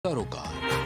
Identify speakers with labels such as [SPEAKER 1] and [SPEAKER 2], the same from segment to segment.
[SPEAKER 1] सरोकार।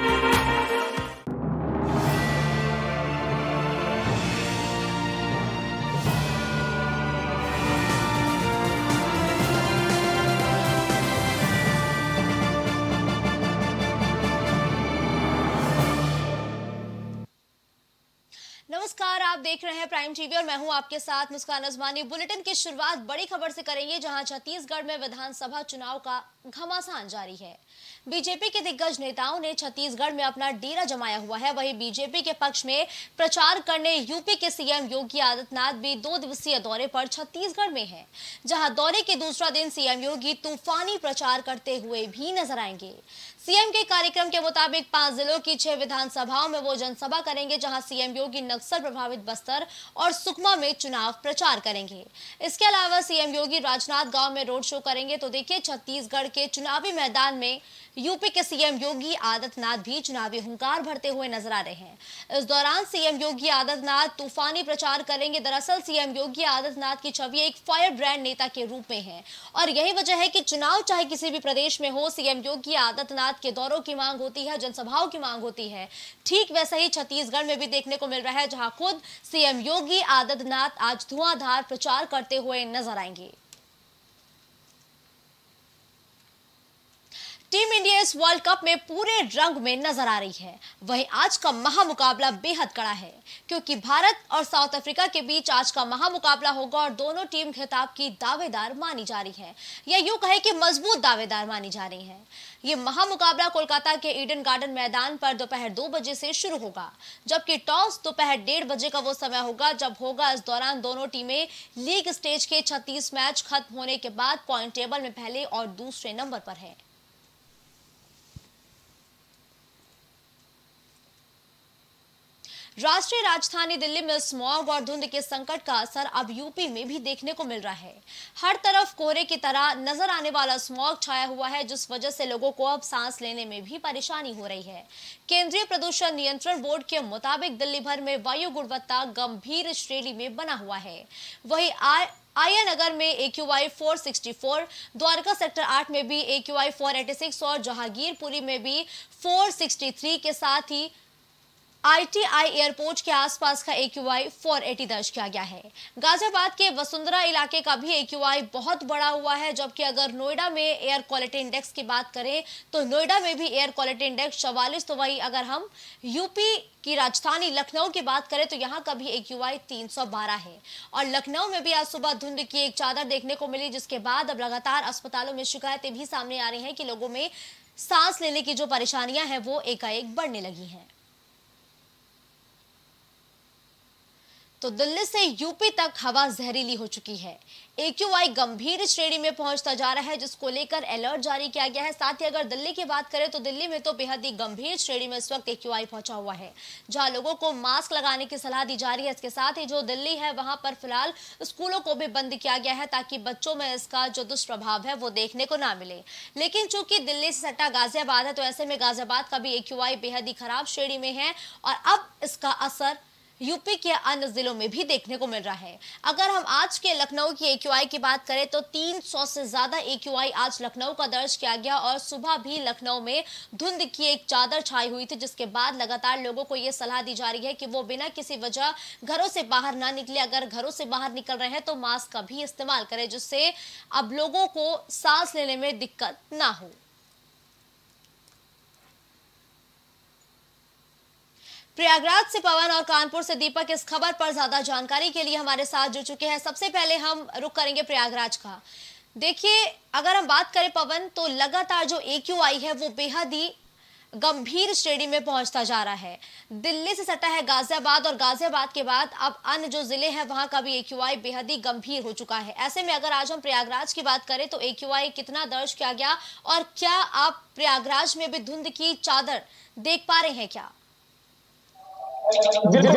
[SPEAKER 2] नमस्कार, आप देख रहे हैं प्राइम टीवी और मैं हूं आपके साथ मुस्कान अजमानी। बुलेटिन की शुरुआत बड़ी खबर से करेंगे, जहां छत्तीसगढ़ में विधानसभा चुनाव का घमासान जारी है। बीजेपी के दिग्गज नेताओं ने छत्तीसगढ़ में अपना डेरा जमाया हुआ है। वहीं बीजेपी के पक्ष में प्रचार करने यूपी के सीएम योगी आदित्यनाथ भी 2 दिवसीय दौरे पर छत्तीसगढ़ में हैं, जहां दौरे के दूसरा दिन सीएम योगी तूफानी प्रचार करते हुए भी नजर आएंगे। सीएम के कार्यक्रम के मुताबिक 5 जिलों की 6 विधानसभाओं में वो जनसभा करेंगे, जहां सीएम योगी नक्सल प्रभावित बस्तर और सुकमा में चुनाव प्रचार करेंगे। इसके अलावा सीएम योगी राजनांदगांव में रोड शो करेंगे। तो देखिए, छत्तीसगढ़ के चुनावी मैदान में यूपी के सीएम योगी आदित्यनाथ भी चुनावी हुंकार भरते हुए नजर आ रहे हैं। इस दौरान सीएम योगी आदित्यनाथ तूफानी प्रचार करेंगे। दरअसल सीएम योगी आदित्यनाथ की छवि एक फायर ब्रांड नेता के रूप में है और यही वजह है कि चुनाव चाहे किसी भी प्रदेश में हो, सीएम योगी आदित्यनाथ के दौरों की मांग होती है, जनसभाओं की मांग होती है। ठीक वैसा ही छत्तीसगढ़ में भी देखने को मिल रहा है, जहां खुद सीएम योगी आदित्यनाथ आज धुआंधार प्रचार करते हुए नजर आएंगे। टीम इंडिया इस वर्ल्ड कप में पूरे रंग में नजर आ रही है। वहीं आज का महामुकाबला बेहद कड़ा है, क्योंकि भारत और साउथ अफ्रीका के बीच आज का महामुकाबला होगा और दोनों टीम खिताब की दावेदार मानी जा रही है, या यूं कहे कि मजबूत दावेदार मानी जा रही है। ये महामुकाबला कोलकाता के ईडन गार्डन मैदान पर दोपहर 2 बजे से शुरू होगा, जबकि टॉस दोपहर 1:30 बजे का वो समय होगा जब होगा। इस दौरान दोनों टीमें लीग स्टेज के 36 मैच खत्म होने के बाद पॉइंट टेबल में पहले और दूसरे नंबर पर है। राष्ट्रीय राजधानी दिल्ली में स्मॉग और धुंध के संकट का असर अब यूपी में भी देखने को मिल रहा है। हर तरफ कोहरे की तरह नजर आने वाला स्मॉग छाया हुआ है, जिस वजह से लोगों को अब सांस लेने में भी परेशानी हो रही है। केंद्रीय प्रदूषण नियंत्रण बोर्ड के मुताबिक दिल्ली भर में वायु गुणवत्ता गंभीर श्रेणी में बना हुआ है। वहीं आया नगर में AQI 464, द्वारका सेक्टर 8 में भी AQI 486 और जहांगीरपुरी में भी 463 के साथ ही ITI एयरपोर्ट के आसपास का AQI 480 दर्ज किया गया है। गाजियाबाद के वसुंधरा इलाके का भी AQI बहुत बड़ा हुआ है, जबकि अगर नोएडा में एयर क्वालिटी इंडेक्स की बात करें तो नोएडा में भी एयर क्वालिटी इंडेक्स 44। तो वही अगर हम यूपी की राजधानी लखनऊ की बात करें तो यहाँ का भी AQI 312 है। और लखनऊ में भी आज सुबह धुंध की एक चादर देखने को मिली, जिसके बाद अब लगातार अस्पतालों में शिकायतें भी सामने आ रही हैं कि लोगों में सांस लेने की जो परेशानियां हैं वो एकाएक बढ़ने लगी हैं। तो दिल्ली से यूपी तक हवा जहरीली हो चुकी है। AQI गंभीर श्रेणी में पहुंचता जा रहा है, जिसको लेकर अलर्ट जारी किया गया है। साथ ही अगर दिल्ली की बात करें तो दिल्ली में तो बेहद ही गंभीर श्रेणी में इस वक्त AQI पहुंचा हुआ है, जहां लोगों को मास्क लगाने की सलाह दी जा रही है। इसके साथ ही जो दिल्ली है वहां पर फिलहाल स्कूलों को भी बंद किया गया है, ताकि बच्चों में इसका जो दुष्प्रभाव है वो देखने को ना मिले। लेकिन चूंकि दिल्ली से सटा गाजियाबाद है, तो ऐसे में गाजियाबाद का भी AQI बेहद ही खराब श्रेणी में है और अब इसका असर यूपी के अन्य जिलों में भी देखने को मिल रहा है। अगर हम आज के लखनऊ की AQI की बात करें तो 300 से ज्यादा AQI आज लखनऊ का दर्ज किया गया और सुबह भी लखनऊ में धुंध की एक चादर छाई हुई थी, जिसके बाद लगातार लोगों को यह सलाह दी जा रही है कि वो बिना किसी वजह घरों से बाहर ना निकले। अगर घरों से बाहर निकल रहे हैं तो मास्क का भी इस्तेमाल करें, जिससे अब लोगों को सांस लेने में दिक्कत ना हो। प्रयागराज से पवन और कानपुर से दीपक इस खबर पर ज्यादा जानकारी के लिए हमारे साथ जुड़ चुके हैं। सबसे पहले हम रुक करेंगे प्रयागराज का। देखिए, अगर हम बात करें पवन, तो लगातार जो AQI है वो बेहद ही गंभीर श्रेणी में पहुंचता जा रहा है। दिल्ली से सटा है गाजियाबाद और गाजियाबाद के बाद अब अन्य जो जिले हैं वहां का भी AQI बेहद ही गंभीर हो चुका है। ऐसे में अगर आज हम प्रयागराज की बात करें तो AQI कितना दर्ज किया गया और क्या आप प्रयागराज में भी धुंध की चादर देख पा रहे हैं क्या?
[SPEAKER 3] दिल्ली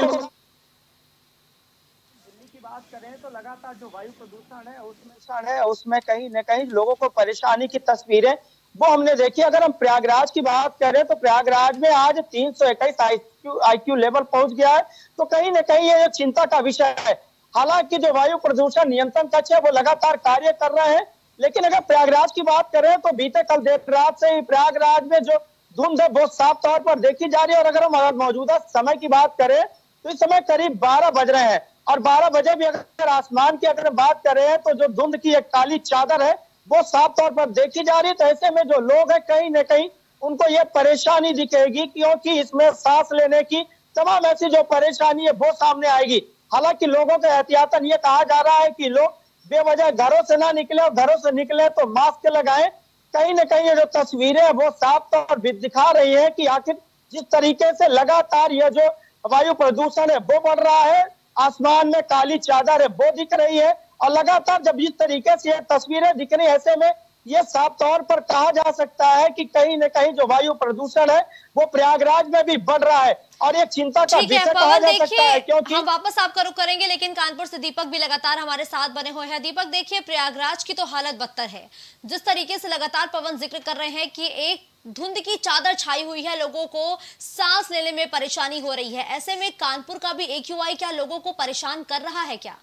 [SPEAKER 3] की बात करें तो लगातार जो वायु प्रदूषण है उसमें कहीं न कहीं लोगों को परेशानी की तस्वीरें वो हमने देखी। अगर हम प्रयागराज की बात करें तो प्रयागराज में आज 321 IQ लेवल पहुंच गया है, तो कहीं न कहीं ये चिंता का विषय है। हालांकि जो वायु प्रदूषण नियंत्रण कक्ष है वो लगातार कार्य कर रहे हैं, लेकिन अगर प्रयागराज की बात करें तो बीते कल देर रात से ही प्रयागराज में जो धुंध है वो साफ तौर पर देखी जा रही है। और अगर हम मौजूदा समय की बात करें तो इस समय करीब 12 बज रहे हैं, और 12 बजे भी अगर आसमान की अगर बात करें तो जो धुंध की एक काली चादर है वो साफ तौर पर देखी जा रही है। तो ऐसे में जो लोग हैं कहीं न कहीं उनको ये परेशानी दिखेगी, क्योंकि इसमें सांस लेने की तमाम ऐसी जो परेशानी है वो सामने आएगी। हालांकि लोगों को एहतियातन ये कहा जा रहा है कि लोग बेवजह घरों से ना निकले, और घरों से निकले तो मास्क लगाएं। कहीं न कहीं ये जो तस्वीरें हैं वो साफ तौर पर दिखा रही है कि आखिर जिस तरीके से लगातार ये जो वायु प्रदूषण है वो बढ़ रहा है, आसमान में काली चादर है वो दिख रही है, और लगातार जब इस तरीके से ये तस्वीरें दिख रही, ऐसे में ये साफ तौर पर कहा जा सकता है कि कहीं न कहीं जो वायु प्रदूषण है वो प्रयागराज में भी बढ़ रहा है, और ये चिंता का विषय कहा जा सकता है। क्योंकि
[SPEAKER 2] हम वापस आपका रुख करेंगे, लेकिन कानपुर से दीपक भी लगातार हमारे साथ बने हुए हैं। दीपक, देखिए प्रयागराज की तो हालत बदतर है। जिस तरीके से लगातार पवन जिक्र कर रहे हैं कि एक धुंध की चादर छाई हुई है, लोगों को सांस लेने में परेशानी हो रही है, ऐसे में कानपुर का भी AQI क्या लोगों को परेशान कर रहा है क्या?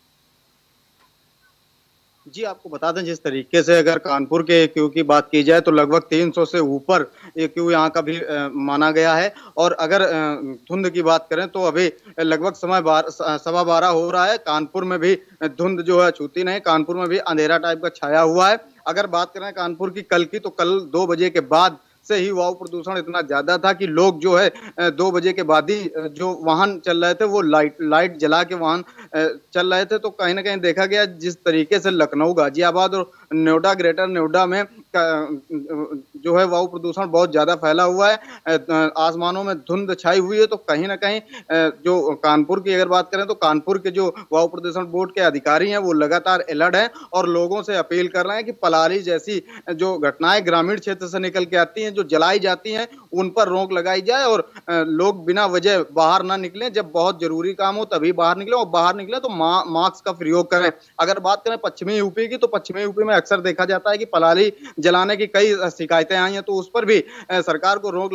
[SPEAKER 1] जी, आपको बता दें, जिस तरीके से अगर कानपुर के AQ की बात की जाए तो लगभग 300 से ऊपर AQ यहाँ का भी माना गया है। और अगर धुंध की बात करें तो अभी लगभग समय 12:15 हो रहा है। कानपुर में भी धुंध जो है छूती नहीं, कानपुर में भी अंधेरा टाइप का छाया हुआ है। अगर बात करें कानपुर की कल की, तो कल 2 बजे के बाद से ही वायु प्रदूषण इतना ज्यादा था कि लोग जो है 2 बजे के बाद ही जो वाहन चल रहे थे वो लाइट जला के वाहन चल रहे थे। तो कहीं ना कहीं देखा गया जिस तरीके से लखनऊ, गाजियाबाद और नोएडा, ग्रेटर नोएडा में जो है वायु प्रदूषण बहुत ज्यादा फैला हुआ है, आसमानों में धुंध छाई हुई है। तो कहीं ना कहीं जो कानपुर की अगर बात करें तो कानपुर के जो वायु प्रदूषण बोर्ड के अधिकारी हैं वो लगातार अलर्ट हैं और लोगों से अपील कर रहे हैं कि पलाली जैसी जो घटनाएं ग्रामीण क्षेत्र से निकल के आती हैं, जो जलाई जाती हैं, उन पर रोक लगाई जाए और लोग बिना वजह बाहर ना निकलें। जब बहुत जरूरी काम हो तभी बाहर निकलें, और बाहर निकले तो मास्क का प्रयोग करें। अगर बात करें पश्चिमी यूपी की, तो पश्चिमी यूपी में अक्सर देखा जाता है कि पलाली जलाने की कई शिकायतें आई हैं, तो उस पर भी सरकार को रोक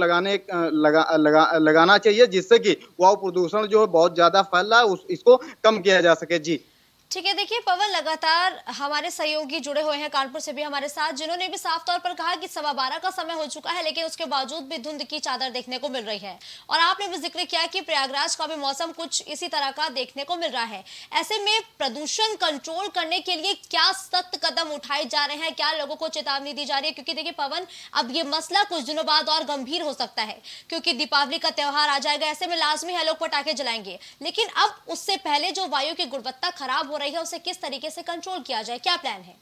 [SPEAKER 1] लगाना चाहिए, जिससे कि वायु प्रदूषण जो है बहुत ज्यादा फैल रहा है इसको कम किया जा सके। जी
[SPEAKER 2] ठीक है, देखिए पवन, लगातार हमारे सहयोगी जुड़े हुए हैं कानपुर से भी हमारे साथ, जिन्होंने भी साफ तौर पर कहा कि 12:15 का समय हो चुका है, लेकिन उसके बावजूद भी धुंध की चादर देखने को मिल रही है। और आपने भी जिक्र किया कि प्रयागराज का भी मौसम कुछ इसी तरह का देखने को मिल रहा है। ऐसे में प्रदूषण कंट्रोल करने के लिए क्या सख्त कदम उठाए जा रहे हैं, क्या लोगों को चेतावनी दी जा रही है? क्योंकि देखिए पवन, अब ये मसला कुछ दिनों बाद और गंभीर हो सकता है, क्योंकि दीपावली का त्योहार आ जाएगा। ऐसे में लाजमी है लोग पटाखे जलाएंगे, लेकिन अब उससे पहले जो वायु की गुणवत्ता खराब हो रही है उसे किस तरीके से कंट्रोल किया जाए, क्या प्लान है?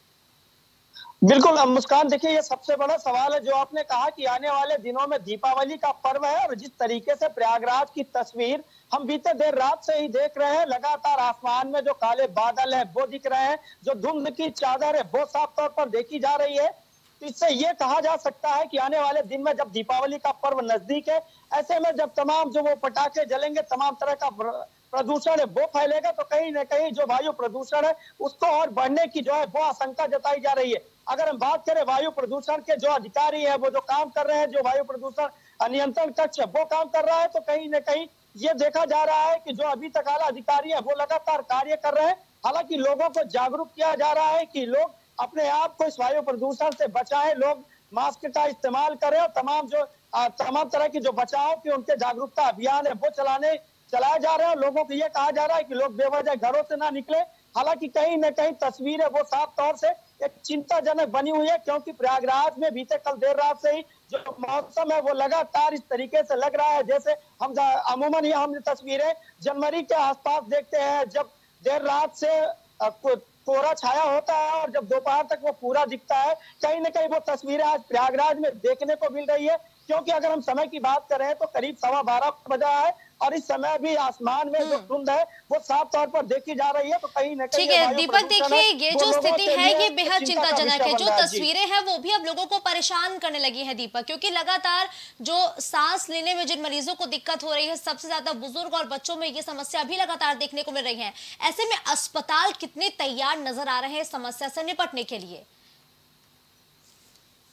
[SPEAKER 3] बिल्कुल मुस्कान, देखिए ये सबसे बड़ा सवाल है जो आपने कहा कि आने वाले दिनों में दीपावली का पर्व है, और जिस तरीके से प्रयागराज की तस्वीर हम बीते देर रात से ही देख रहे हैं, लगातार आसमान में जो काले बादल है वो दिख रहे हैं, जो धुंध की चादर है वो साफ तौर पर देखी जा रही है। तो इससे ये कहा जा सकता है कि आने वाले दिन में जब दीपावली का पर्व नजदीक है, ऐसे में जब तमाम जो वो पटाखे जलेंगे, तमाम तरह का प्रदूषण है वो फैलेगा, तो कहीं न कहीं जो वायु प्रदूषण है उसको और बढ़ने की जो है वो आशंका जताई जा रही है। अगर हम बात करें वायु प्रदूषण के जो अधिकारी है, वो जो काम कर रहे हैं, जो वायु प्रदूषण नियंत्रण कक्ष वो काम कर रहा है, तो कहीं न कहीं ये देखा जा रहा है कि जो अभी तक आला अधिकारी है वो लगातार कार्य कर रहे हैं। हालांकि लोगों को जागरूक किया जा रहा है कि लोग अपने आप को इस वायु प्रदूषण से बचाएं, लोग मास्क का इस्तेमाल करें, और तमाम तरह की जो बचाव की उनके जागरूकता अभियान है वो चलाए जा रहे हैं। लोगों को ये कहा जा रहा है कि लोग बेवजह घरों से ना निकले। हालांकि कहीं न कहीं तस्वीर है वो साफ तौर से एक चिंताजनक बनी हुई है, क्योंकि प्रयागराज में बीते कल देर रात से ही जो मौसम है वो लगातार इस तरीके से लग रहा है जैसे हम अमूमन ये हम तस्वीरें जनवरी के आसपास देखते हैं, जब देर रात से कोहरा छाया होता है और जब दोपहर तक वो पूरा दिखता है। कहीं न कहीं वो तस्वीरें आज प्रयागराज में देखने को मिल रही है, क्योंकि अगर हम समय की बात करें तो करीब 12:15 बजा है, और इस समय भी आसमान में जो धुंध है वो साफ तौर पर देखी जा रही है। तो कहीं न कहीं
[SPEAKER 2] ठीक है दीपक, देखिए ये जो स्थिति है ये बेहद चिंताजनक है। जो तस्वीरें हैं वो भी अब लोगों को परेशान करने लगी है दीपक, क्योंकि लगातार जो सांस लेने में जिन मरीजों को दिक्कत हो रही है, सबसे ज्यादा बुजुर्ग और बच्चों में ये समस्या भी लगातार देखने को मिल रही है। ऐसे में अस्पताल कितने तैयार नजर आ रहे हैं इस समस्या से निपटने के लिए?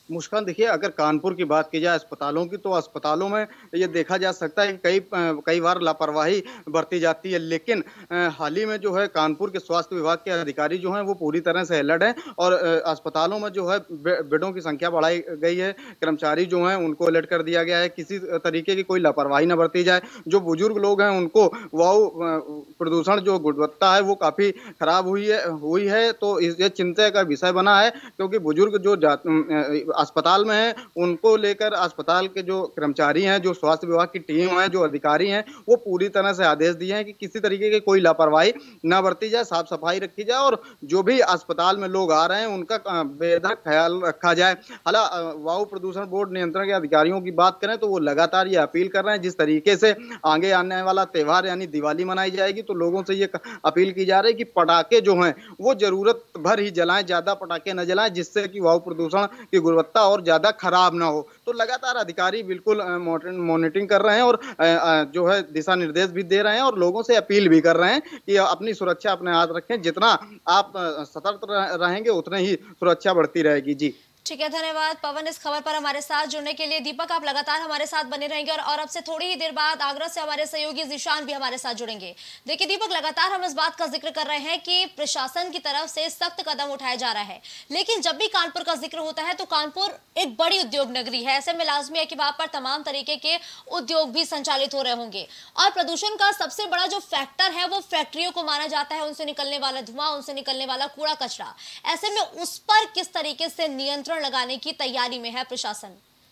[SPEAKER 1] मुस्कान, देखिए अगर कानपुर की बात की जाए अस्पतालों की, तो अस्पतालों में ये देखा जा सकता है कि कई बार लापरवाही बरती जाती है, लेकिन हाल ही में जो है कानपुर के स्वास्थ्य विभाग के अधिकारी जो हैं वो पूरी तरह से अलर्ट हैं और अस्पतालों में जो है बेडों की संख्या बढ़ाई गई है, कर्मचारी जो हैं उनको अलर्ट कर दिया गया है, किसी तरीके की कोई लापरवाही ना बरती जाए। जो बुजुर्ग लोग हैं उनको वायु प्रदूषण जो गुणवत्ता है वो काफी खराब हुई है, तो ये चिंता का विषय बना है, क्योंकि बुजुर्ग जो अस्पताल में है उनको लेकर अस्पताल के जो कर्मचारी हैं, जो स्वास्थ्य विभाग की टीम है, जो अधिकारी हैं, वो पूरी तरह से आदेश दिए हैं कि किसी तरीके की कोई लापरवाही ना बरती जाए, साफ सफाई रखी जाए और जो भी अस्पताल में लोग आ रहे हैं उनका बेहद ख्याल रखा जाए। हालांकि वायु प्रदूषण बोर्ड नियंत्रण के अधिकारियों की बात करें तो वो लगातार ये अपील कर रहे हैं, जिस तरीके से आगे आने वाला त्योहार यानी दिवाली मनाई जाएगी तो लोगों से ये अपील की जा रही है कि पटाखे जो हैं वो जरूरत भर ही जलाएं, ज्यादा पटाखे न जलाएं, जिससे कि वायु प्रदूषण की गुणवत्ता और ज्यादा खराब ना हो। तो लगातार अधिकारी बिल्कुल मॉनिटरिंग कर रहे हैं और जो है दिशा निर्देश भी दे रहे हैं और लोगों से अपील भी कर रहे हैं कि अपनी सुरक्षा अपने हाथ रखें, जितना आप सतर्क रहेंगे उतने ही सुरक्षा बढ़ती रहेगी। जी
[SPEAKER 2] ठीक है, धन्यवाद पवन इस खबर पर हमारे साथ जुड़ने के लिए। दीपक, आप लगातार हमारे साथ बने रहेंगे और अब से थोड़ी ही देर बाद आगरा से हमारे सहयोगी ज़ीशान भी हमारे साथ जुड़ेंगे। देखिए दीपक, लगातार हम इस बात का जिक्र कर रहे हैं कि प्रशासन की तरफ से सख्त कदम उठाया जा रहा है, लेकिन जब भी कानपुर का जिक्र होता है तो कानपुर एक बड़ी उद्योग नगरी है, ऐसे में लाजमी है कि वहां पर तमाम तरीके के उद्योग भी संचालित हो रहे होंगे और प्रदूषण का सबसे बड़ा जो फैक्टर है वो फैक्ट्रियों को माना जाता है, उनसे निकलने वाला धुआं, उनसे निकलने वाला कूड़ा कचरा। ऐसे में उस पर किस तरीके से नियंत्रण लगाने की तैयारी में है प्रशासन?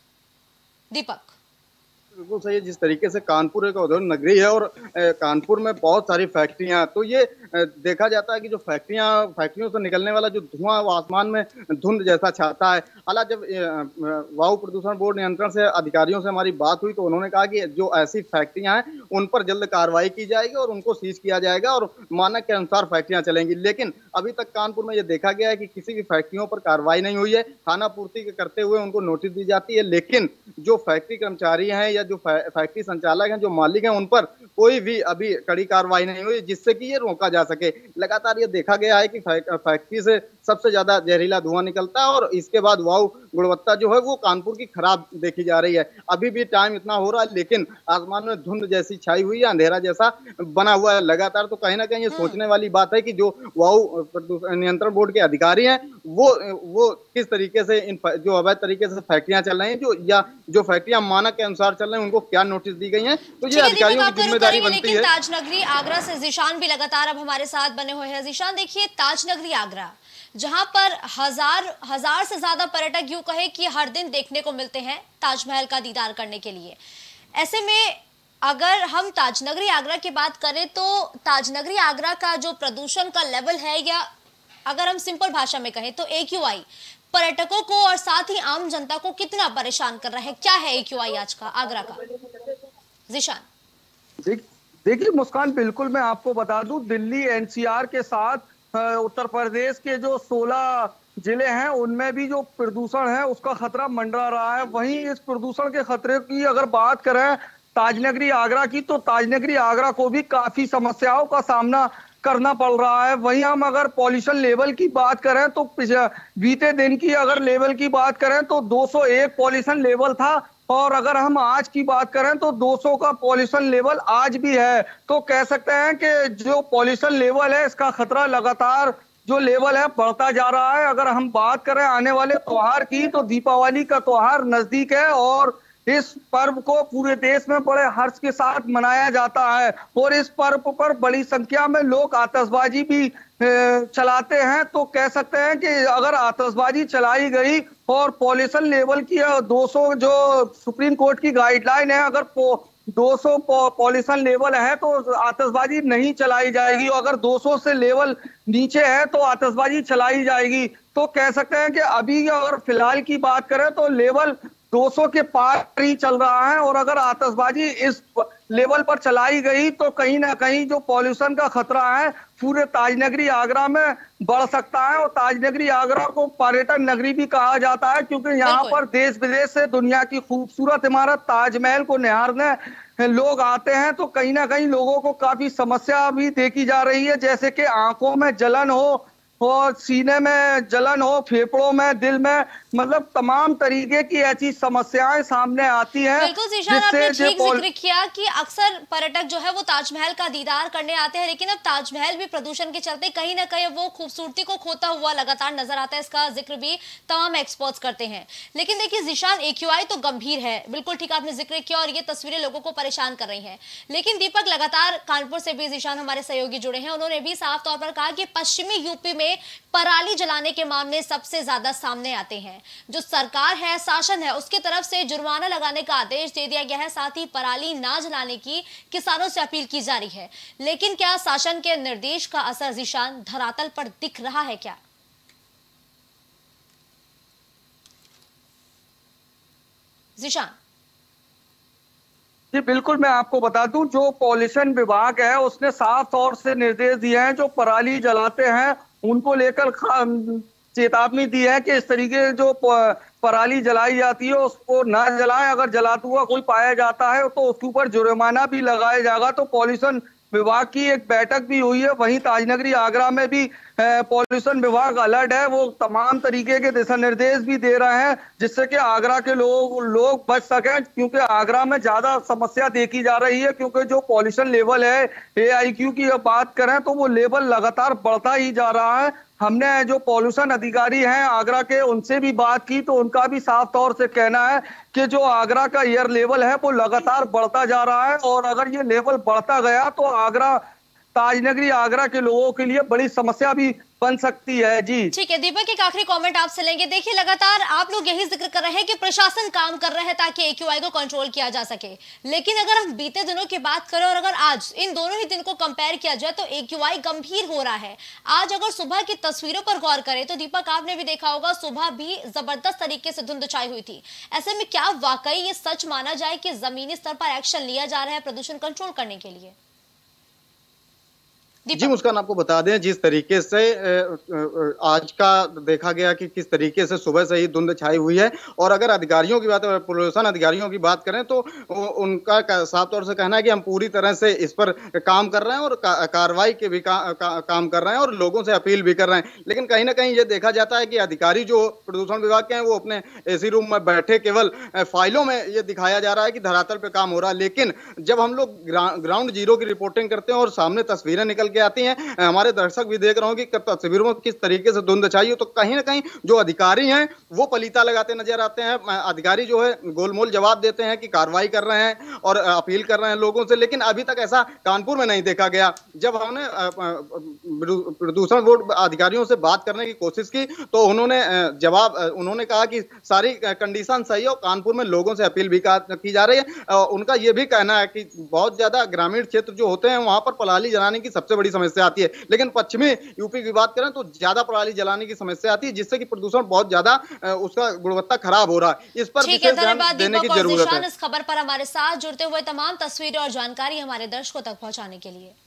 [SPEAKER 2] दीपक
[SPEAKER 1] बिल्कुल सही है, जिस तरीके से कानपुर एक औद्योगिक नगरी है और कानपुर में बहुत सारी फैक्ट्रियां, तो ये देखा जाता है कि जो फैक्ट्रियों से निकलने वाला जो धुआं वो आसमान में धुंध जैसा छाता है। हालांकि जब वायु प्रदूषण बोर्ड नियंत्रण से अधिकारियों से हमारी बात हुई तो उन्होंने कहा कि जो ऐसी फैक्ट्रियां हैं उन पर जल्द कार्रवाई की जाएगी और उनको सीज किया जाएगा और मानक के अनुसार फैक्ट्रियां चलेंगी। लेकिन अभी तक कानपुर में यह देखा गया है कि किसी भी फैक्ट्रियों पर कार्रवाई नहीं हुई है, खाना पूर्ति करते हुए उनको नोटिस दी जाती है, लेकिन जो फैक्ट्री कर्मचारी हैं या जो फैक्ट्री संचालक हैं, जो मालिक हैं, उन पर कोई भी अभी कड़ी कार्रवाई नहीं हुई जिससे कि ये रोका जा सके। लगातार ये देखा गया है कि फैक्ट्री से सबसे ज्यादा जहरीला धुआं निकलता है और इसके बाद वायु गुणवत्ता जो है वो कानपुर की खराब देखी जा रही है। अभी भी टाइम इतना हो रहा है लेकिन आसमान में धुंध जैसी छाई हुई है, अंधेरा जैसा बना हुआ है लगातार। तो कहीं ना कहीं ये सोचने वाली बात है कि जो वायु नियंत्रण बोर्ड के अधिकारी हैं वो किस तरीके से इन जो अवैध तरीके से फैक्ट्रियां चल रही हैं जो फैक्ट्रियां मानक के अनुसार चल रही हैं उनको क्या नोटिस दी गई हैं, तो ये अधिकारियों की जिम्मेदारी बनती है।
[SPEAKER 2] ताजनगरी आगरा से ज़ीशान भी लगातार अब हमारे साथ बने हुए हैं। ज़ीशान, देखिए ताजनगरी आगरा जहां पर हजार से ज्यादा पर्यटक यूं कहे कि हर दिन देखने को मिलते हैं ताजमहल का दीदार करने के लिए। ऐसे में अगर हम ताजनगरी आगरा की बात करें तो ताजनगरी आगरा का जो प्रदूषण का लेवल है, या अगर हम सिंपल भाषा में कहें तो AQI पर्यटकों को और साथ ही आम जनता को कितना परेशान कर रहा है? क्या है AQI आज का आगरा का? ज़ीशान
[SPEAKER 4] देखिए मुस्कान, बिल्कुल मैं आपको बता दूं, दिल्ली NCR के साथ उत्तर प्रदेश के जो 16 जिले हैं उनमें भी जो प्रदूषण है उसका खतरा मंडरा रहा है। वहीं इस प्रदूषण के खतरे की अगर बात करें ताजनगरी आगरा की, तो ताजनगरी आगरा को भी काफी समस्याओं का सामना करना पड़ रहा है। वहीं हम अगर पॉल्यूशन लेवल की बात करें तो बीते दिन की अगर लेवल की बात करें तो 201 पॉल्यूशन लेवल था और अगर हम आज की बात करें तो 200 का पॉल्यूशन लेवल आज भी है। तो कह सकते हैं कि जो पॉल्यूशन लेवल है इसका खतरा लगातार जो लेवल है बढ़ता जा रहा है। अगर हम बात करें आने वाले त्योहार की तो दीपावली का त्योहार नजदीक है और इस पर्व को पूरे देश में बड़े हर्ष के साथ मनाया जाता है और इस पर्व पर बड़ी संख्या में लोग आतिशबाजी भी चलाते हैं। तो कह सकते हैं कि अगर आतिशबाजी चलाई गई और पॉल्यूशन लेवल की 200 जो सुप्रीम कोर्ट की गाइडलाइन है, अगर 200 पॉल्यूशन लेवल है तो आतिशबाजी नहीं चलाई जाएगी, अगर 200 से लेवल नीचे है तो आतिशबाजी चलाई जाएगी। तो कह सकते हैं कि अभी अगर फिलहाल की बात करें तो लेवल 200 के पार ही चल रहा है और अगर आतिशबाजी इस लेवल पर चलाई गई तो कहीं ना कहीं जो पॉल्यूशन का खतरा है पूरे ताजनगरी आगरा में बढ़ सकता है। और ताजनगरी आगरा को पर्यटन नगरी भी कहा जाता है क्योंकि यहाँ पर देश विदेश से दुनिया की खूबसूरत इमारत ताजमहल को निहारने लोग आते हैं। तो कहीं ना कहीं लोगों को काफी समस्या भी देखी जा रही है, जैसे कि आंखों में जलन हो और सीने में जलन हो, फेफड़ों में, दिल में, मतलब तमाम तरीके की ऐसी समस्याएं सामने आती हैं।
[SPEAKER 2] बिल्कुल जीशान, आपने ठीक जिक्र किया कि अक्सर पर्यटक जो है वो ताजमहल का दीदार करने आते हैं, लेकिन अब ताजमहल भी प्रदूषण के चलते कहीं ना कहीं वो खूबसूरती को खोता हुआ लगातार नजर आता है। इसका जिक्र भी तमाम एक्सपर्ट्स करते हैं। लेकिन देखिए जीशान, AQI तो गंभीर है, बिल्कुल ठीक आपने जिक्र किया, और ये तस्वीरें लोगों को परेशान कर रही हैं। लेकिन दीपक, लगातार कानपुर से भी जीशान हमारे सहयोगी जुड़े हैं, उन्होंने भी साफ तौर पर कहा कि पश्चिमी यूपी में पराली जलाने के मामले सबसे ज्यादा सामने आते हैं। जो सरकार है, शासन है, उसकी तरफ से जुर्माना लगाने का आदेश दे दिया गया है, साथ ही पराली ना जलाने की किसानों से अपील की जा रही है। लेकिन क्या शासन के निर्देश का असर जीशान धरातल पर दिख रहा है क्या? जीशान
[SPEAKER 4] जी बिल्कुल, मैं आपको बता दूं, जो पॉल्यूशन विभाग है उसने साफ तौर से निर्देश दिए हैं, जो पराली जलाते हैं उनको लेकर चेतावनी दी है कि इस तरीके जो पराली जलाई जाती है उसको ना जलाएं। अगर जलाता हुआ कोई पाया जाता है तो उसके ऊपर जुर्माना भी लगाया जाएगा। तो पॉल्यूशन विभाग की एक बैठक भी हुई है। वहीं ताजनगरी आगरा में भी पॉल्यूशन विभाग अलर्ट है, वो तमाम तरीके के दिशा निर्देश भी दे रहे हैं जिससे कि आगरा के लोग बच सकें, क्योंकि आगरा में ज्यादा समस्या देखी जा रही है। क्योंकि जो पॉल्यूशन लेवल है, AIQ की बात करें तो वो लेवल लगातार बढ़ता ही जा रहा है। हमने जो पॉल्यूशन अधिकारी हैं आगरा के, उनसे भी बात की तो उनका भी साफ तौर से कहना है कि जो आगरा का एयर लेवल है वो लगातार बढ़ता जा रहा है, और अगर ये लेवल बढ़ता गया तो आगरा, ताजनगरी आगरा के लोगों के लिए बड़ी समस्या भी बन सकती है। जी
[SPEAKER 2] ठीक है दीपक, एक आखिरी कमेंट आपसे लेंगे। देखिए, लगातार आप लोग यही जिक्र कर रहे हैं कि प्रशासन काम कर रहा है ताकि AQI को कंट्रोल किया जा सके, लेकिन अगर हम बीते दिनों की बात करें और अगर आज इन दोनों ही दिन को कंपेयर किया जाए तो AQI गंभीर हो रहा है। आज अगर सुबह की तस्वीरों पर गौर करें तो दीपक, आपने भी देखा होगा, सुबह भी जबरदस्त तरीके से धुंध छाई हुई थी। ऐसे में क्या वाकई ये सच माना जाए कि जमीनी स्तर पर एक्शन लिया जा रहा है प्रदूषण कंट्रोल करने के लिए?
[SPEAKER 1] जी मुस्कान, आपको बता दें जिस तरीके से आज का देखा गया कि किस तरीके से सुबह से ही धुंध छाई हुई है, और अगर अधिकारियों की बात, पॉल्यूशन अधिकारियों की बात करें तो उनका साफ तौर से कहना है कि हम पूरी तरह से इस पर काम कर रहे हैं और कार्रवाई के भी काम कर रहे हैं और लोगों से अपील भी कर रहे हैं। लेकिन कहीं ना कहीं ये देखा जाता है कि अधिकारी जो प्रदूषण विभाग के हैं वो अपने AC रूम में बैठे केवल फाइलों में ये दिखाया जा रहा है कि धरातल पे काम हो रहा है। लेकिन जब हम लोग ग्राउंड जीरो की रिपोर्टिंग करते हैं और सामने तस्वीरें निकल आती हैं, हमारे दर्शक भी देख रहे हो कि तस्वीरों में किस तरीके से धुंध छाई हो, तो कहीं ना कहीं जो अधिकारी हैं वो पलीता लगाते नजर आते हैं। अधिकारी जो है गोलमोल जवाब देते हैं कि कार्रवाई कर रहे हैं और अपील कर रहे हैं लोगों से, लेकिन अभी तक ऐसा कानपुर में नहीं देखा गया। जब हमने प्रदूषण बोर्ड अधिकारियों से बात करने की कोशिश की तो उन्होंने कहा कि सारी कंडीशन सही है और कानपुर में लोगों से अपील भी की जा रही है। उनका यह भी कहना है कि बहुत ज्यादा ग्रामीण क्षेत्र जो होते हैं वहां पर पराली जलाने की सबसे बड़ी समस्या आती है, लेकिन पश्चिमी यूपी की बात करें तो ज्यादा पराली जलाने की समस्या आती है, जिससे कि प्रदूषण बहुत ज्यादा उसका गुणवत्ता खराब हो रहा है। इस पर विशेष ध्यान देने की जरूरत है।
[SPEAKER 2] इस खबर पर हमारे साथ जुड़ते हुए तमाम तस्वीरें और जानकारी हमारे दर्शकों तक पहुंचाने के लिए।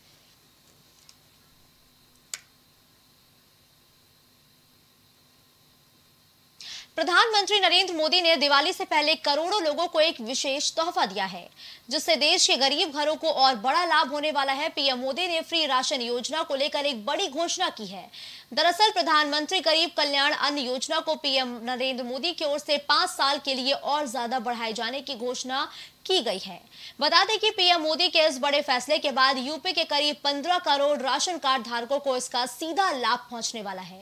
[SPEAKER 2] प्रधानमंत्री नरेंद्र मोदी ने दिवाली से पहले करोड़ों लोगों को एक विशेष तोहफा दिया है, जिससे देश के गरीब घरों को और बड़ा लाभ होने वाला है। पीएम मोदी ने फ्री राशन योजना को लेकर एक बड़ी घोषणा की है। दरअसल प्रधानमंत्री गरीब कल्याण अन्न योजना को पीएम नरेंद्र मोदी की ओर से 5 साल के लिए और ज्यादा बढ़ाए जाने की घोषणा की गई है। बता दें कि पीएम मोदी के इस बड़े फैसले के बाद यूपी के करीब 15 करोड़ राशन कार्ड धारकों को इसका सीधा लाभ पहुंचने वाला है।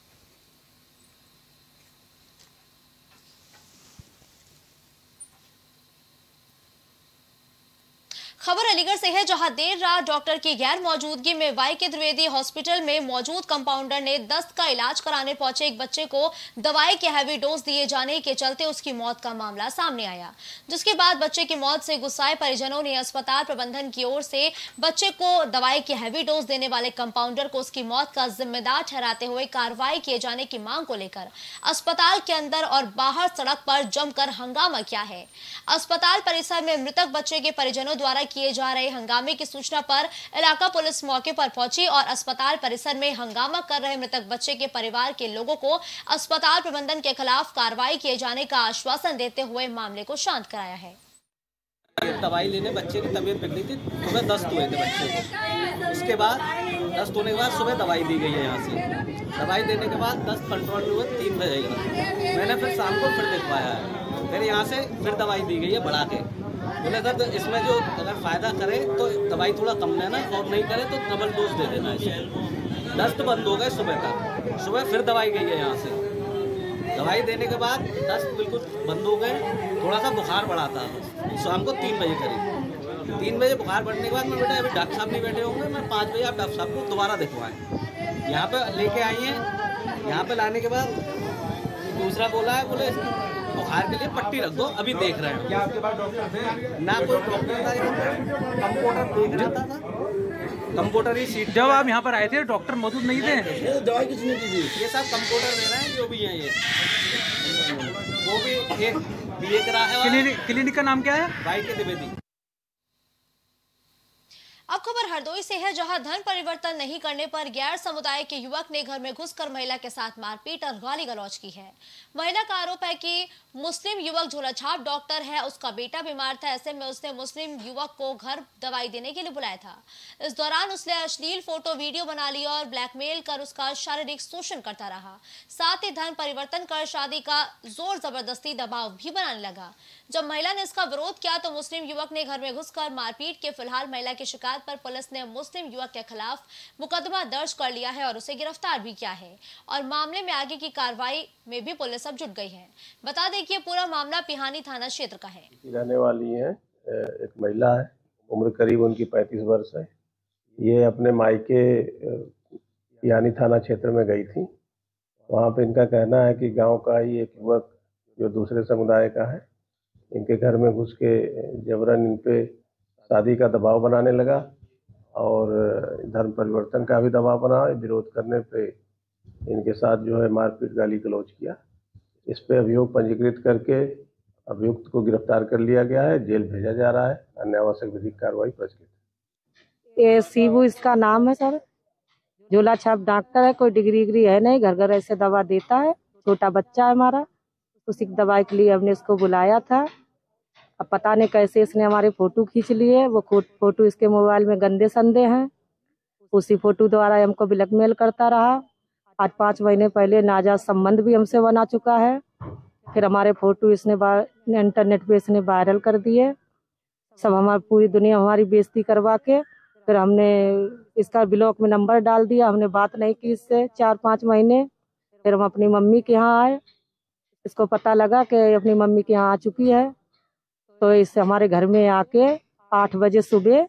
[SPEAKER 2] खबर अलीगढ़ से है, जहां देर रात डॉक्टर की गैर मौजूदगी में वाईके द्विवेदी हॉस्पिटल में मौजूद कंपाउंडर ने दस्त का इलाज कराने पहुंचे एक बच्चे को दवाई के हैवी डोज दिए जाने के चलते उसकी मौत का मामला सामने आया, जिसके बाद बच्चे की मौत से गुस्साए परिजनों ने अस्पताल प्रबंधन की ओर से बच्चे को दवाई के हैवी डोज देने वाले कंपाउंडर को उसकी मौत का जिम्मेदार ठहराते हुए कार्रवाई किए जाने की मांग को लेकर अस्पताल के अंदर और बाहर सड़क पर जमकर हंगामा किया है। अस्पताल परिसर में मृतक बच्चे के परिजनों द्वारा किए जा रहे हंगामे की सूचना पर इलाका पुलिस मौके पर पहुंची और अस्पताल परिसर में हंगामा कर रहे मृतक बच्चे के परिवार के लोगों को अस्पताल प्रबंधन के खिलाफ कार्रवाई किए जाने का आश्वासन देते हुए मामले को शांत कराया है।
[SPEAKER 5] दवाई लेने बच्चे की तबीयत बिगड़ी थी, सुबह दस्त हुए थे बच्चे को। उसके बाद दस्त होने के बाद सुबह दवाई दी गई है यहाँ से। दवाई देने के बाद दस्त कंट्रोल हुआ 3 बजे का। मैंने फिर शाम को फिर दिखवाया है, फिर यहाँ से फिर दवाई दी गई है बढ़ा के। बोले सर तो इसमें जो अगर फ़ायदा करे तो दवाई थोड़ा कम लेना और नहीं करे तो डबल डोज दे देना इसे। दस्त बंद हो गए सुबह तक, सुबह फिर दवाई गई है यहाँ से। दवाई देने के बाद दस्त बिल्कुल बंद हो गए, थोड़ा सा बुखार बढ़ा था शाम को 3 बजे करीब। 3 बजे बुखार बढ़ने के बाद मैं बेटा अभी डॉक्टर साहब नहीं बैठे होंगे, मैं 5 बजे आप डॉक्टर साहब को दोबारा दिखवाएं। यहाँ पे लेके आई हैं, यहाँ पे लाने के बाद दूसरा बोला है, बोले बुखार के लिए पट्टी रख दो, अभी देख रहे हैं। क्या आपके पास डॉक्टर थे? ना कोई डॉक्टर था, कंप्यूटर देख रहा था, कंप्यूटर ही सीट।
[SPEAKER 6] जब आप यहाँ पर आए थे डॉक्टर मौजूद नहीं थे?
[SPEAKER 5] दवाई किसने दी थी? ये सब कंप्यूटर दे रहे हैं जो भी हैं, ये वो भी एक बीए करा है।
[SPEAKER 6] क्लिनिक का नाम क्या है?
[SPEAKER 5] भाई के द्विवेदी।
[SPEAKER 2] अब खबर हरदोई से है, जहां धर्म परिवर्तन नहीं करने पर गैर समुदाय के युवक ने घर में घुसकर महिला के साथ मारपीट और गाली गलौज की है। महिला का आरोप है कि मुस्लिम युवक झोलाछाप डॉक्टर है, उसका बेटा बीमार था, ऐसे में उसने मुस्लिम युवक को घर दवाई देने के लिए बुलाया था। इस दौरान उसने अश्लील फोटो वीडियो बना लिया और ब्लैकमेल कर उसका शारीरिक शोषण करता रहा। साथ ही धर्म परिवर्तन कर शादी का जोर जबरदस्ती दबाव भी बनाने लगा। जब महिला ने इसका विरोध किया तो मुस्लिम युवक ने घर में घुसकर मारपीट के। फिलहाल महिला की शिकायत पर पुलिस ने मुस्लिम युवक के खिलाफ मुकदमा दर्ज कर लिया है और उसे गिरफ्तार भी किया है और मामले में आगे की कार्रवाई में भी पुलिस अब जुट गई है। बता दें कि पूरा मामला पिहानी थाना क्षेत्र का है।
[SPEAKER 7] रहने वाली है, एक महिला है, उम्र करीब उनकी 35 वर्ष है। ये अपने मायके पिहानी थाना क्षेत्र में गई थी। वहाँ पे इनका कहना है कि गांव का ही एक युवक जो दूसरे समुदाय का है, इनके घर में घुस के जबरन इन पे शादी का दबाव बनाने लगा और धर्म परिवर्तन का भी दबाव बना। विरोध करने पे इनके साथ जो है मारपीट गाली गलौज किया। इस पे अभियोग पंजीकृत करके अभियुक्त को गिरफ्तार कर लिया गया है, जेल भेजा जा रहा है। अन्य आवश्यक विधिक कार्रवाई प्रचलित।
[SPEAKER 8] ये शिबू इसका नाम है सर, झोला छाप डॉक्टर है, कोई डिग्री है नहीं, घर घर ऐसे दवा देता है। छोटा बच्चा है हमारा, उसी की दवाई के लिए हमने इसको बुलाया था। अब पता नहीं कैसे इसने हमारे फोटो खींच लिए, वो फोटो इसके मोबाइल में गंदे संदे हैं। उसी फोटो द्वारा हमको ब्लैकमेल करता रहा। आज 5 महीने पहले नाजायज संबंध भी हमसे बना चुका है। फिर हमारे फोटो इसने इंटरनेट पे इसने वायरल कर दिए, सब हमारी पूरी दुनिया हमारी बेइज्जती करवा के। फिर हमने इसका ब्लॉक में नंबर डाल दिया, हमने बात नहीं की इससे 4-5 महीने। फिर हम अपनी मम्मी के यहाँ आए, इसको पता लगा कि अपनी मम्मी के यहाँ आ चुकी है, तो इससे हमारे घर में आके 8 बजे सुबह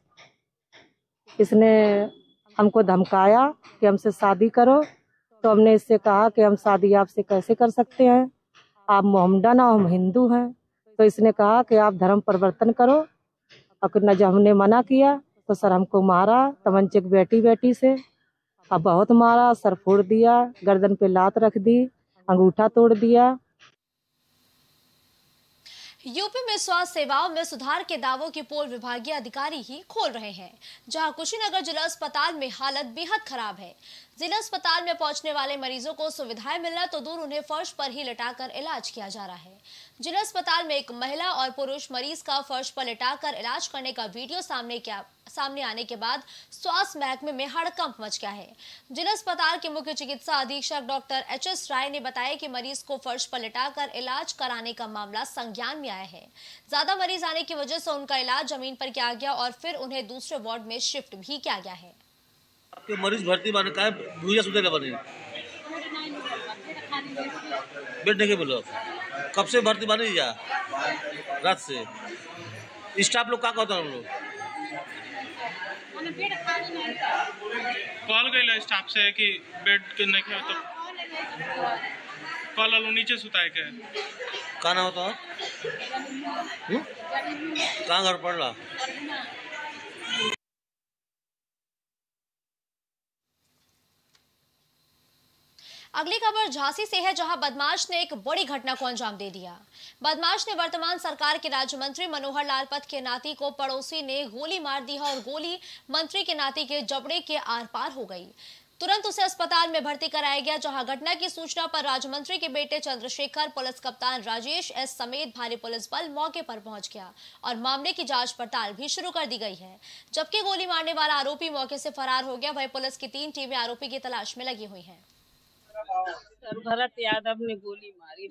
[SPEAKER 8] इसने हमको धमकाया कि हमसे शादी करो। तो हमने इससे कहा कि हम शादी आपसे कैसे कर सकते हैं, आप मोहम्मदन और हम हिंदू हैं। तो इसने कहा कि आप धर्म परिवर्तन करो। और जब हमने मना किया तो सर हमको मारा तमंचे की बेटी से। अब बहुत मारा, सर फोड़ दिया, गर्दन पे लात रख दी, अंगूठा तोड़ दिया।
[SPEAKER 2] यूपी में स्वास्थ्य सेवाओं में सुधार के दावों की पोल विभागीय अधिकारी ही खोल रहे हैं, जहां कुशीनगर जिला अस्पताल में हालत बेहद खराब है। जिला अस्पताल में पहुंचने वाले मरीजों को सुविधाएं मिलना तो दूर, उन्हें फर्श पर ही लिटाकर इलाज किया जा रहा है। जिला अस्पताल में एक महिला और पुरुष मरीज का फर्श पर लिटाकर इलाज करने का वीडियो सामने आने के बाद स्वास्थ्य महकमे में हड़कंप मच गया है। जिला अस्पताल के मुख्य चिकित्सा अधीक्षक डॉक्टर HS राय ने बताया कि मरीज को फर्श पर लिटाकर इलाज कराने का मामला संज्ञान में आया है। ज्यादा मरीज आने की वजह से उनका इलाज जमीन पर किया गया और फिर उन्हें दूसरे वार्ड में शिफ्ट भी किया गया है।
[SPEAKER 9] आपके मरीज भर्ती बने का भूया सुधर बने बेड नहीं बोलो, कब से भर्ती बने जा रात से स्टाफ लोग क्या कहता है? हम लोग
[SPEAKER 10] कॉल गई स्टाफ से कि बेड के नहीं है, तो कॉल लो नीचे सुताए के
[SPEAKER 9] कहाँ ना होता कहाँ घर पड़ रहा।
[SPEAKER 2] अगली खबर झांसी से है, जहां बदमाश ने एक बड़ी घटना को अंजाम दे दिया। बदमाश ने वर्तमान सरकार के राज्य मंत्री मनोहर लाल पथ के नाती को पड़ोसी ने गोली मार दी है और गोली मंत्री के नाती के जबड़े के आर पार हो गई। तुरंत उसे अस्पताल में भर्ती कराया गया, जहां घटना की सूचना पर राज्य मंत्री के बेटे चंद्रशेखर, पुलिस कप्तान राजेश S समेत भारी पुलिस बल मौके पर पहुंच गया और मामले की जांच पड़ताल भी शुरू कर दी गई है। जबकि गोली मारने वाला आरोपी मौके से फरार हो गया, वहीं पुलिस की 3 टीमें आरोपी की तलाश में लगी हुई हैं।
[SPEAKER 11] सर भरत यादव ने गोली मारी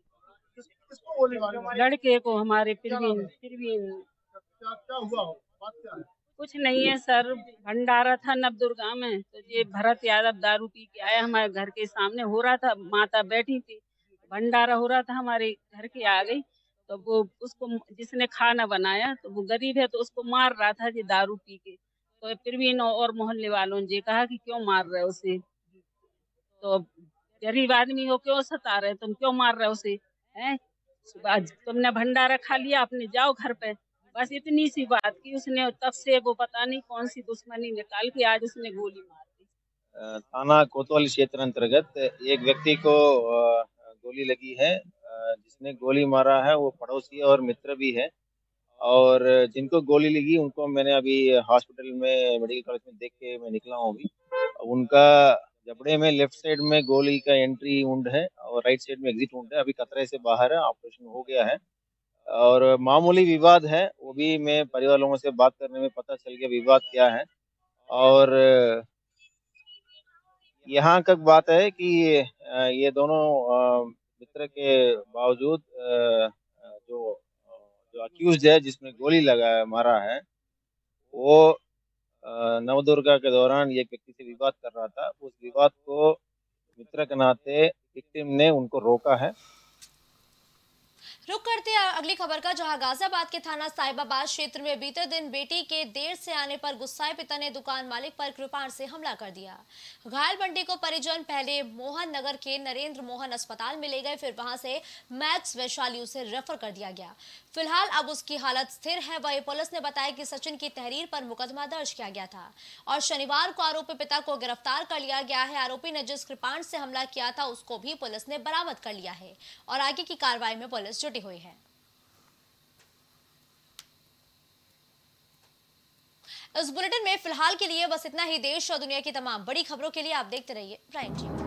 [SPEAKER 11] लड़के को हमारे प्रवीण क्या हुआ कुछ नहीं है सर। भंडारा था नवदुर्गा में, तो ये भरत यादव दारू पी के आया, हमारे घर के सामने हो रहा था, माता बैठी थी, भंडारा हो रहा था, हमारे घर के आ गई। तो वो उसको जिसने खाना बनाया तो वो गरीब है तो उसको मार रहा था जी दारू पी के। तो प्रवीण और मोहल्ले वालों ने कहा कि क्यों मार रहे उसे, तो गरीब आदमी हो क्यों सता रहे, तुम क्यों मार रहे उसे, हैं? तुमने भंडारा खा लिया, अपने जाओ घर पे। बस इतनी सी बात की उसने, तब से वो पता नहीं कौन सी दुश्मनी निकाल के आज उसने गोली मार दी।
[SPEAKER 12] थाना कोतवाली क्षेत्र अंतर्गत एक व्यक्ति को गोली लगी है। जिसने गोली मारा है वो पड़ोसी और मित्र भी है, और जिनको गोली लगी उनको मैंने अभी हॉस्पिटल में मेडिकल कॉलेज में देख के मैं निकला हूँ। अभी उनका जबड़े में लेफ्ट साइड में गोली का एंट्री वुंड है और राइट साइड में एग्जिट वुंड है। अभी खतरे से बाहर है, ऑपरेशन हो गया है और मामूली विवाद है, वो भी मैं परिवार लोगों से बात करने में पता चल गया विवाद क्या है। और यहाँ तक बात है कि ये दोनों मित्र के बावजूद जो अक्यूज्ड है जिसमें गोली मारा है वो नवदुर्गा के दौरान एक व्यक्ति से विवाद कर रहा था। उस विवाद को मित्र के नाते विक्टिम ने उनको रोका है।
[SPEAKER 2] रुक करते हैं अगली खबर का, जहां गाजियाबाद के थाना साहिबाबाद क्षेत्र में बीते दिन बेटी के देर से आने पर गुस्साए पिता ने दुकान मालिक पर कृपाण से हमला कर दिया। घायल बंटी को परिजन पहले मोहन नगर के नरेंद्र मोहन अस्पताल में ले गए, फिर वहां से मैक्स वैशाली उसे रेफर कर दिया गया। फिलहाल अब उसकी हालत स्थिर है। वही पुलिस ने बताया कि सचिन की तहरीर पर मुकदमा दर्ज किया गया था और शनिवार को आरोपी पिता को गिरफ्तार कर लिया गया है। आरोपी ने जिस कृपाण से हमला किया था उसको भी पुलिस ने बरामद कर लिया है और आगे की कार्रवाई में पुलिस जुटी हुई है। इस बुलेटिन में फिलहाल के लिए बस इतना ही। देश और दुनिया की तमाम बड़ी खबरों के लिए आप देखते रहिए प्राइम टीवी।